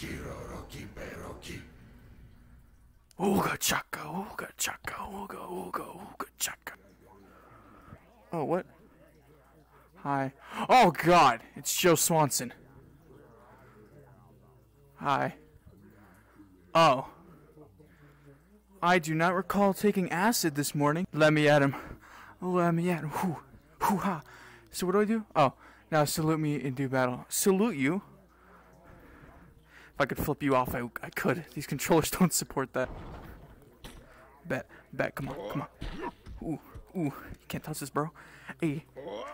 Ooga chaka, ooga chaka, ooga, ooga, ooga chaka. Oh, what? Hi. Oh, God. It's Joe Swanson. Hi. Oh. I do not recall taking acid this morning. Let me at him. Let me at him. Hoo. Hoo ha. So what do? Oh. Now salute me and do battle. Salute you? If I could flip you off, I could. These controllers don't support that. Bet. Come on. Come on. Ooh. You can't touch this, bro. Hey.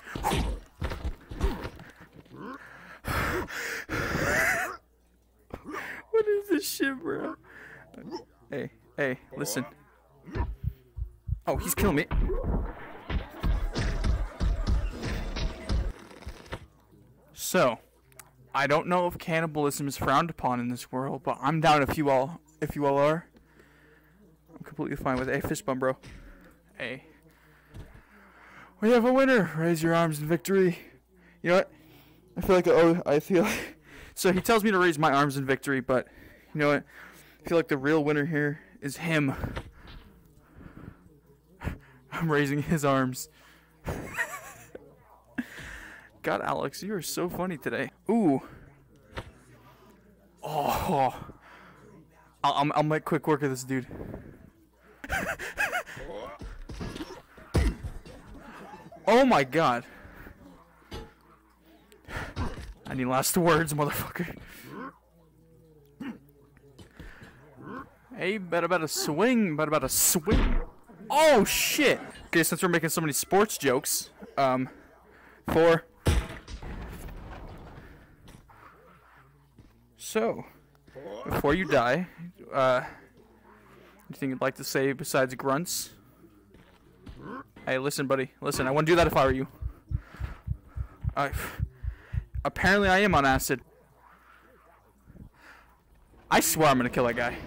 What is this shit, bro? Hey, listen. Oh, he's killing me. So, I don't know if cannibalism is frowned upon in this world, but I'm down if you all are. I'm completely fine with it. Hey, fist bump, bro. Hey. We have a winner. Raise your arms in victory. You know what? I feel like so he tells me to raise my arms in victory, but you know what? I feel like the real winner here is him. I'm raising his arms. God, Alex, you are so funny today. Ooh. Oh. I'll make quick work of this dude. Oh my God. I need last words, motherfucker. Hey, bet about a swing. Oh shit. Okay, since we're making so many sports jokes, So, before you die, anything you'd like to say besides grunts? Hey, listen, buddy. Listen, I wouldn't do that if I were you. Apparently I am on acid. I swear I'm gonna kill that guy.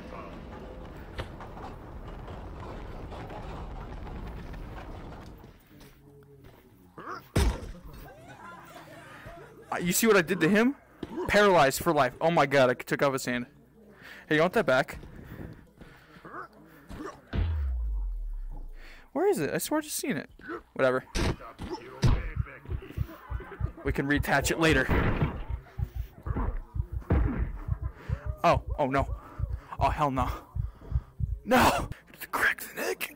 You see what I did to him? Paralyzed for life. Oh my God, I took off his hand. Hey, you want that back? Where is it? I swear I just seen it. Whatever. We can reattach it later. Oh no. Oh hell no. No! Crack the neck.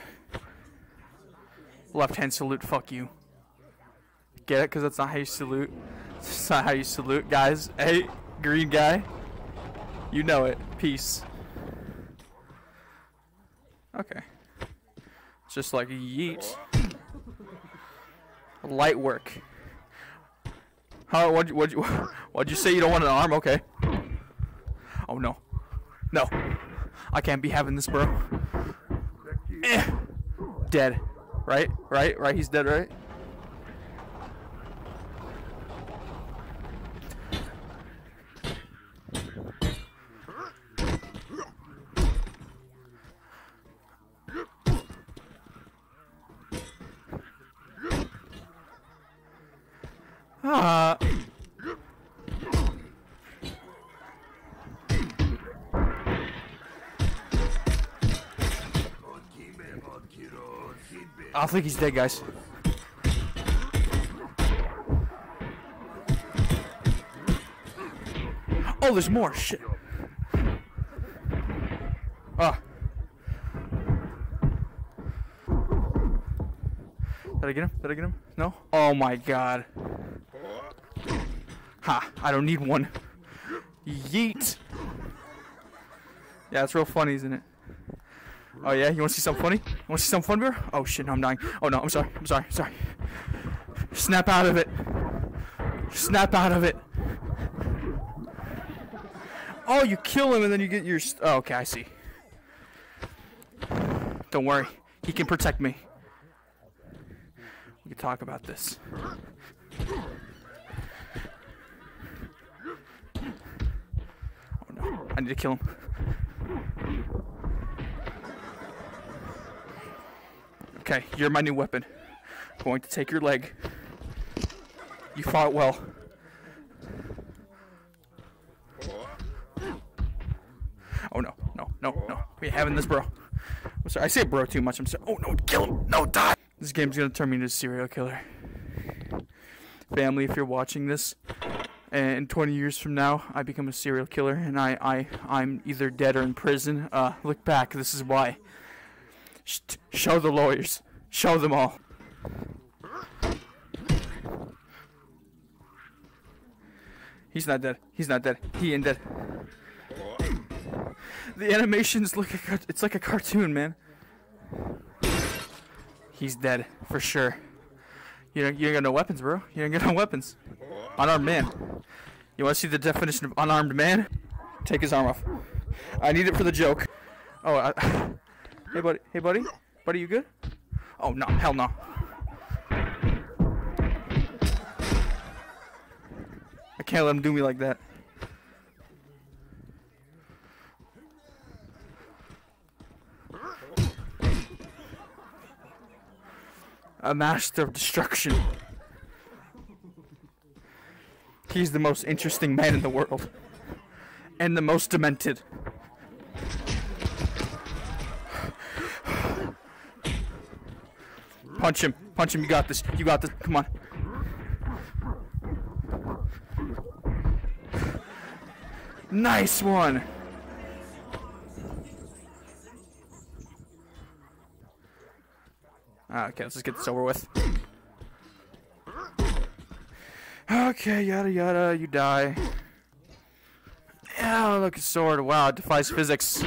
Left hand salute, fuck you. Get it? Because that's not how you salute. That's not how you salute, guys. Hey, green guy. You know it. Peace. Okay. It's just like a yeet. Light work. Huh? What'd you say? You don't want an arm? Okay. Oh no. No. I can't be having this, bro. Dead. Right? He's dead, right? I think he's dead, guys. Oh, there's more. Shit. Ah. Did I get him? No? Oh my God. Ha. I don't need one. Yeet. Yeah, it's real funny, isn't it? Oh yeah, you wanna see something funny? You wanna see something fun, bro? Oh shit, no, I'm dying. Oh no, I'm sorry. Snap out of it. Snap out of it. Oh, you kill him and then you get your... Oh, okay, I see. Don't worry. He can protect me. We can talk about this. Oh no, I need to kill him. Okay, you're my new weapon. I'm going to take your leg. You fought well. no. We having this, bro. I'm sorry. I say bro too much. I'm sorry. Oh, no. Kill him. No, die. This game's going to turn me into a serial killer. Family, if you're watching this, and 20 years from now, I become a serial killer, and I'm either dead or in prison, look back. This is why. Show the lawyers. Show them all. He's not dead. He's not dead. He ain't dead. The animations look like it's like a cartoon, man. He's dead for sure. You ain't got no weapons, bro. You ain't got no weapons. Unarmed man. You want to see the definition of unarmed man? Take his arm off. I need it for the joke. Oh, hey buddy. Hey buddy. Buddy, you good? Oh no, hell no. I can't let him do me like that. A master of destruction. He's the most interesting man in the world. And the most demented. Punch him. Punch him. You got this. You got this. Come on. Nice one. Okay, let's just get this over with. Okay, yada yada, you die. Yeah, look at sword. Wow, it defies physics.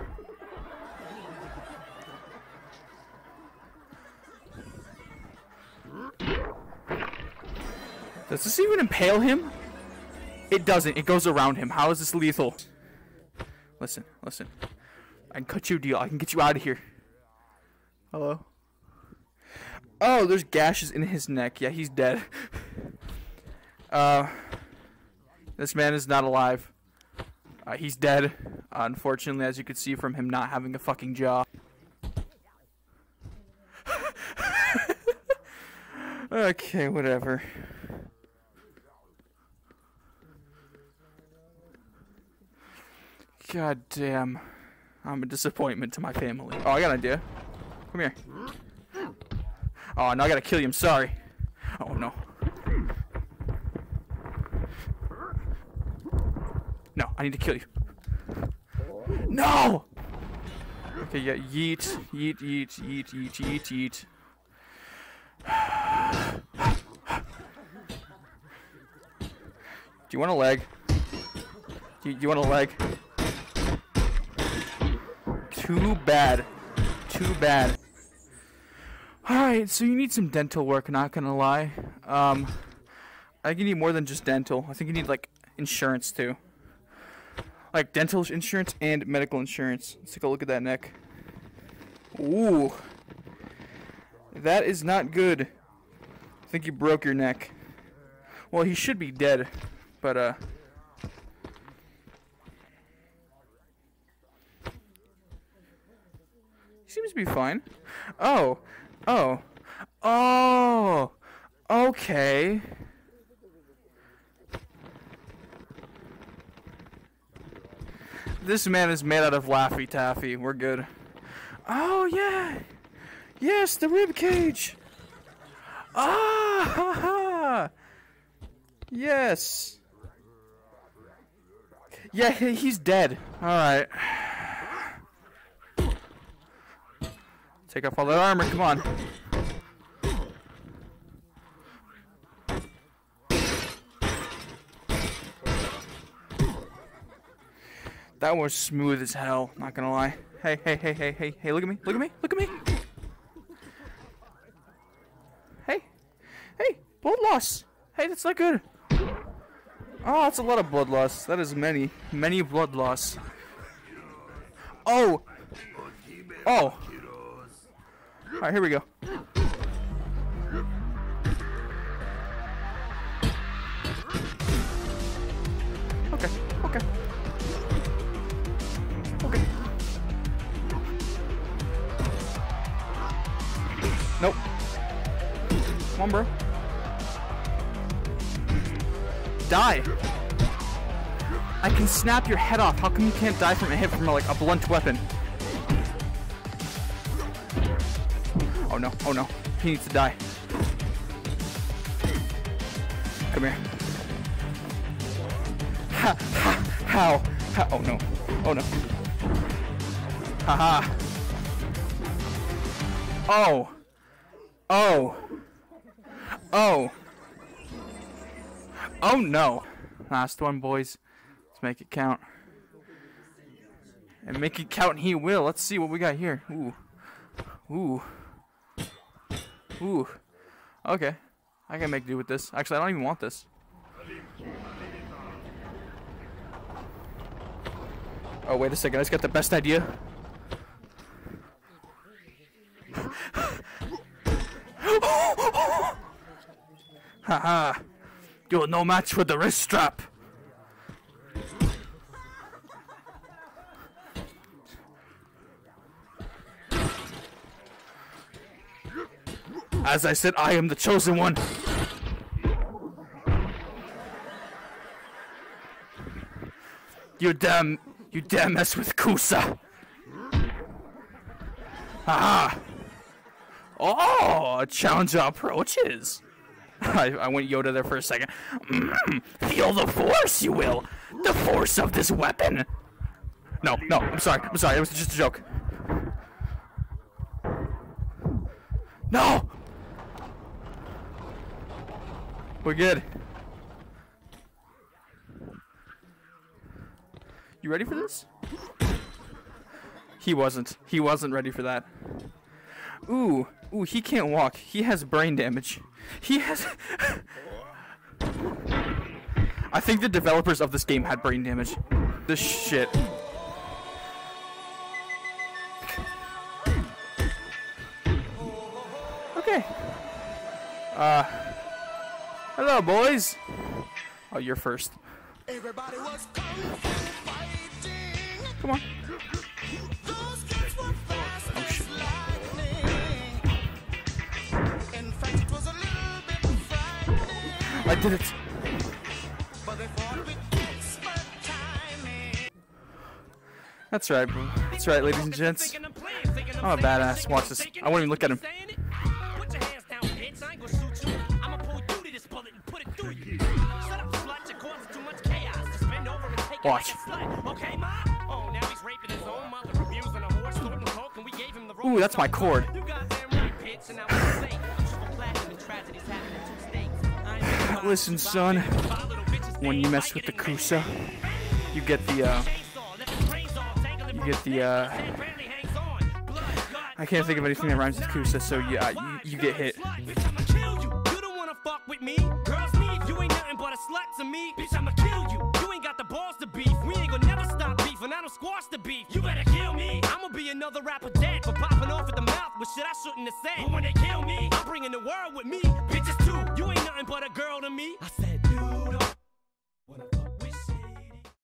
Does this even impale him? It doesn't. It goes around him. How is this lethal? Listen, listen. I can cut you a deal. I can get you out of here. Hello? Oh, there's gashes in his neck. Yeah, he's dead. This man is not alive. He's dead. Unfortunately, as you can see from him not having a fucking jaw. Okay, whatever. God damn. I'm a disappointment to my family. Oh, I got an idea. Come here. Oh, now I gotta kill you. I'm sorry. Oh, no. No, I need to kill you. No! Okay, yeah, yeet, yeet, yeet, yeet, yeet, yeet, yeet. Do you want a leg? Do you want a leg? Too bad. Too bad. Alright, so you need some dental work, not gonna lie. I think you need more than just dental. I think you need, like, insurance, too. Like, dental insurance and medical insurance. Let's take a look at that neck. Ooh. That is not good. I think you broke your neck. Well, he should be dead, but, he seems to be fine. Oh. Oh. Oh. Okay. This man is made out of Laffy Taffy. We're good. Oh, yeah. Yes, the rib cage. Ah, ha, ha. Yes. Yeah, he's dead. All right. Take off all that armor. Come on. That was smooth as hell, not gonna lie. Hey, hey, hey, hey, hey, hey, look at me, look at me, look at me. Hey, hey, blood loss. Hey, that's not good. Oh, that's a lot of blood loss. That is many blood loss. Oh. Oh. Alright, here we go. Okay, okay. Okay. Nope. Come on, bro. Die. I can snap your head off. How come you can't die from a hit from like a blunt weapon? Oh no, oh no. He needs to die. Come here. Ha, ha, how? How? Oh no. Oh no. Haha. Oh. Oh. Oh. Oh no. Last one, boys. Let's make it count. And make it count he will. Let's see what we got here. Ooh. Ooh. Ooh. Okay. I can make do with this. Actually, I don't even want this. Oh, wait a second. I just got the best idea. Haha. You're no match for the wrist strap. As I said, I am the chosen one. You dare mess with Cusa. Aha. Oh, a challenger approaches. I went Yoda there for a second. Feel the force, you will. The force of this weapon. No, I'm sorry. It was just a joke. No! We're good. You ready for this? He wasn't. He wasn't ready for that. Ooh, he can't walk. He has brain damage. He has... I think the developers of this game had brain damage. This shit. Okay. Hello, boys. Oh, you're first. Come on. Oh, shit. I did it. That's right, bro. That's right, ladies and gents. I'm a badass. Watch this. I won't even look at him. Watch. Ooh, that's my cord. Listen, son. When you mess with the Cusa, you get the I can't think of anything that rhymes with Cusa, so yeah, you get hit. With me, girls leave. You ain't nothing but a slut to me. Bitch, I'ma kill you. You ain't got the balls to beef. We ain't gonna never stop beef, and I don't squash the beef. You better kill me. I'ma be another rapper dead for popping off at the mouth with shit I shouldn't have said. But when they kill me, I'm bringing the world with me. Bitches too. You ain't nothing but a girl to me. I said